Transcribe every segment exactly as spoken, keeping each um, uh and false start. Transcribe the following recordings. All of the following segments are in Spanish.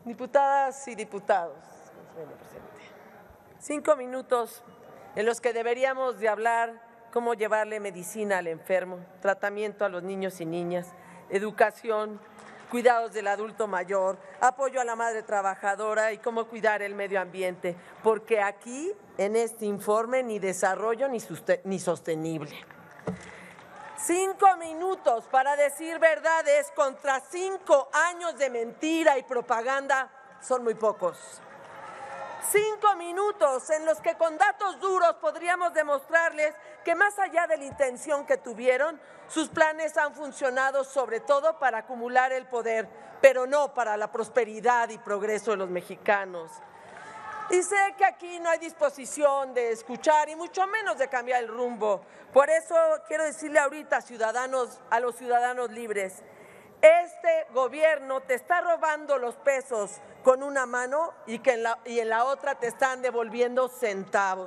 Diputadas y diputados, cinco minutos en los que deberíamos de hablar cómo llevarle medicina al enfermo, tratamiento a los niños y niñas, educación, cuidados del adulto mayor, apoyo a la madre trabajadora y cómo cuidar el medio ambiente, porque aquí en este informe ni desarrollo ni, ni sostenible. Cinco minutos para decir verdades contra cinco años de mentira y propaganda son muy pocos. Cinco minutos en los que con datos duros podríamos demostrarles que más allá de la intención que tuvieron, sus planes han funcionado sobre todo para acumular el poder, pero no para la prosperidad y progreso de los mexicanos. Y sé que aquí no hay disposición de escuchar y mucho menos de cambiar el rumbo. Por eso quiero decirle ahorita a, ciudadanos, a los ciudadanos libres, este gobierno te está robando los pesos con una mano y, que en la, y en la otra te están devolviendo centavos.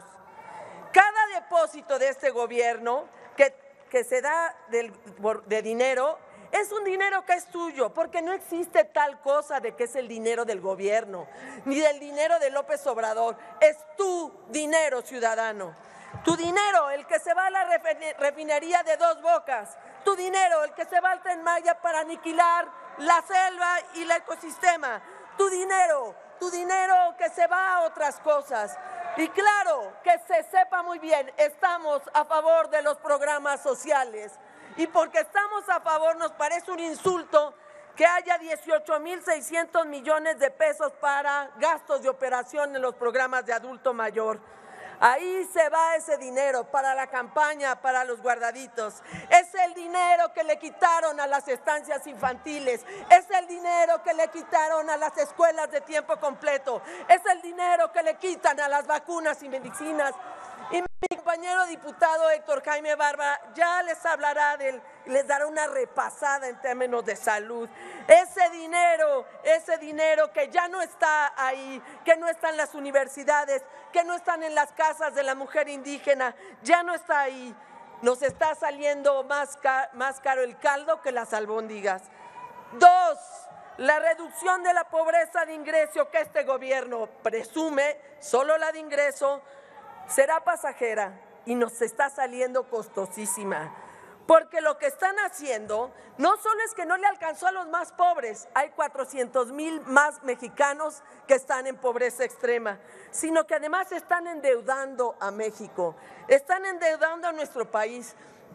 Cada depósito de este gobierno que, que se da de, de dinero es un dinero que es tuyo, porque no existe tal cosa de que es el dinero del gobierno, ni del dinero de López Obrador, es tu dinero, ciudadano. Tu dinero, el que se va a la refinería de Dos Bocas, tu dinero, el que se va al Tren Maya para aniquilar la selva y el ecosistema, tu dinero, tu dinero que se va a otras cosas. Y claro, que se sepa muy bien, estamos a favor de los programas sociales. Y porque estamos a favor, nos parece un insulto que haya dieciocho mil seiscientos millones de pesos para gastos de operación en los programas de adulto mayor. Ahí se va ese dinero para la campaña, para los guardaditos. Es el dinero que le quitaron a las estancias infantiles. Es el dinero que le quitaron a las escuelas de tiempo completo. Es el dinero que le quitan a las vacunas y medicinas. Y mi compañero diputado Héctor Jaime Barba ya les hablará del, les dará una repasada en términos de salud. Ese dinero, ese dinero que ya no está ahí, que no está en las universidades, que no están en las casas de la mujer indígena, ya no está ahí. Nos está saliendo más, ca, más caro el caldo que las albóndigas. Dos, la reducción de la pobreza de ingreso que este gobierno presume, solo la de ingreso, será pasajera y nos está saliendo costosísima, porque lo que están haciendo no solo es que no le alcanzó a los más pobres, hay cuatrocientos mil más mexicanos que están en pobreza extrema, sino que además están endeudando a México, están endeudando a nuestro país,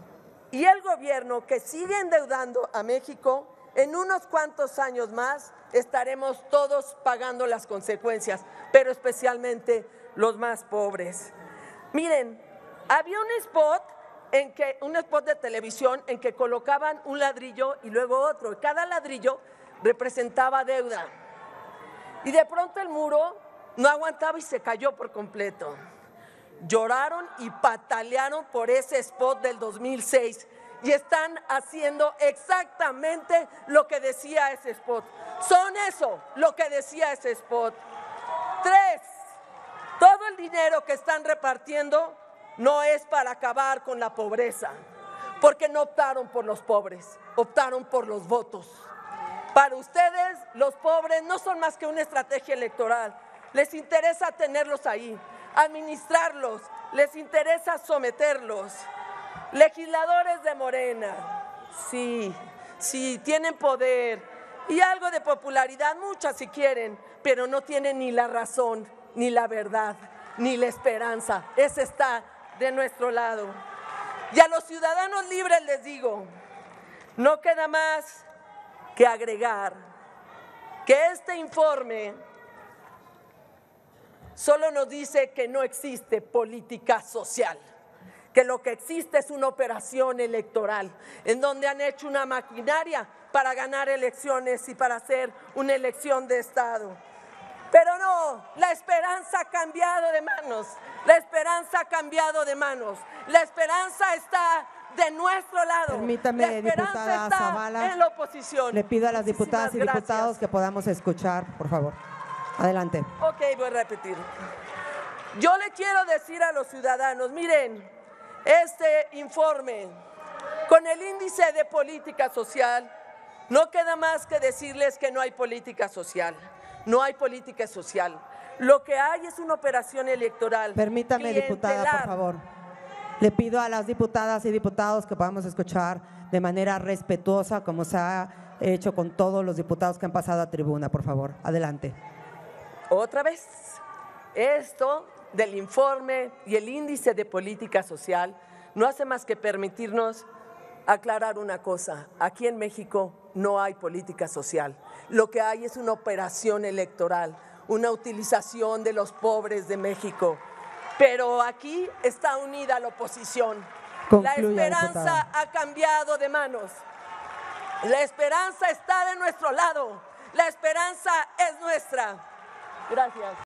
y el gobierno que sigue endeudando a México, en unos cuantos años más estaremos todos pagando las consecuencias, pero especialmente los más pobres. Miren, había un spot, en que, un spot de televisión en que colocaban un ladrillo y luego otro. Cada ladrillo representaba deuda. Y de pronto el muro no aguantaba y se cayó por completo. Lloraron y patalearon por ese spot del dos mil seis y están haciendo exactamente lo que decía ese spot. Son eso, lo que decía ese spot. Tres. Todo el dinero que están repartiendo no es para acabar con la pobreza, porque no optaron por los pobres, optaron por los votos. Para ustedes, los pobres no son más que una estrategia electoral. Les interesa tenerlos ahí, administrarlos, les interesa someterlos. Legisladores de Morena, sí, sí, tienen poder y algo de popularidad, muchas si quieren, pero no tienen ni la razón, ni la verdad, ni la esperanza. Ese está de nuestro lado. Y a los ciudadanos libres les digo, no queda más que agregar que este informe solo nos dice que no existe política social, que lo que existe es una operación electoral, en donde han hecho una maquinaria para ganar elecciones y para hacer una elección de Estado. Pero no, la esperanza ha cambiado de manos, la esperanza ha cambiado de manos, la esperanza está de nuestro lado. Permítame, la esperanza diputada está Zavala, en la oposición. le pido a las Muchísimas diputadas y gracias. diputados que podamos escuchar, por favor. Adelante. Ok, voy a repetir. Yo le quiero decir a los ciudadanos, miren, este informe con el índice de política social, no queda más que decirles que no hay política social. no hay política social. Lo que hay es una operación electoral. Permítame, diputada, por favor. Le pido a las diputadas y diputados que podamos escuchar de manera respetuosa, como se ha hecho con todos los diputados que han pasado a tribuna, por favor. Adelante. Otra vez, esto del informe y el índice de política social no hace más que permitirnos aclarar una cosa. Aquí en México no hay política social. Lo que hay es una operación electoral, una utilización de los pobres de México. Pero aquí está unida la oposición. Concluya, la esperanza diputada. ha cambiado de manos. La esperanza está de nuestro lado. La esperanza es nuestra. Gracias.